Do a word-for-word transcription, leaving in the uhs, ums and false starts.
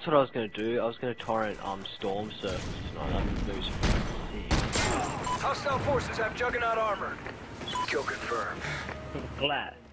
That's what I was gonna do. I was gonna torrent um storm surface tonight. That moves sick. Hostile forces have juggernaut armor. Kill confirmed. Glad.